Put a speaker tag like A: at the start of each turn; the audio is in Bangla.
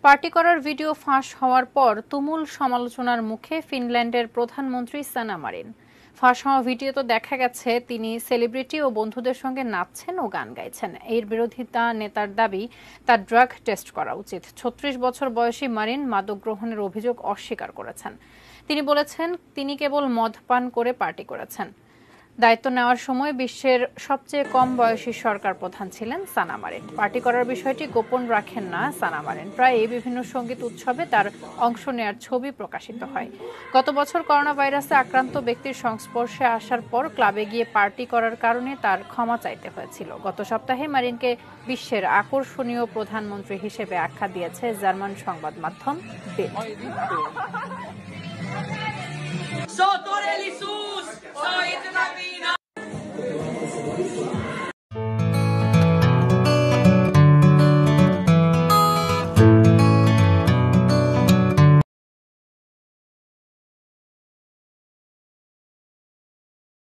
A: পার্টি করার ভিডিও ফাঁস হওয়ার পর তুমুল সমালোচনার মুখে ফিনল্যান্ডের প্রধানমন্ত্রী সানা মারিন। ফাঁস হওয়া ভিডিওতে দেখা গেছে তিনি সেলিব্রিটি ও বন্ধুদের সঙ্গে নাচছেন ও গান গাইছেন। এর বিরোধিতা নেতার দাবি তার ড্রাগ টেস্ট করা উচিত। ৩৬ বছর বয়সী মারিন মাদক গ্রহণের অভিযোগ অস্বীকার করেছেন। তিনি বলেছেন তিনি কেবল মদ পান করে পার্টি করেছেন। দায়িত্ব নেওয়ার সময় বিশ্বের সবচেয়ে কম বয়সী সরকার প্রধান ছিলেন সানা মারিন। পার্টি করার বিষয়টি গোপন রাখেন না সানা মারিন। প্রায় বিভিন্ন সঙ্গীত উৎসবে তার অংশ নেওয়ার ছবি প্রকাশিত হয়। গত বছর করোনা ভাইরাসে আক্রান্ত ব্যক্তির সংস্পর্শে আসার পর ক্লাবে গিয়ে পার্টি করার কারণে তার ক্ষমা চাইতে হয়েছিল। গত সপ্তাহে মারিনকে বিশ্বের আকর্ষণীয় প্রধানমন্ত্রী হিসেবে আখ্যা দিয়েছে জার্মান সংবাদ মাধ্যম বিল্ড।